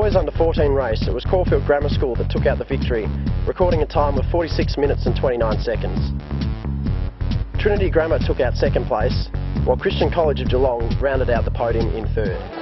boys under 14 race, it was Caulfield Grammar School that took out the victory, recording a time of 46 minutes and 29 seconds. Trinity Grammar took out second place, while Christian College of Geelong rounded out the podium in third.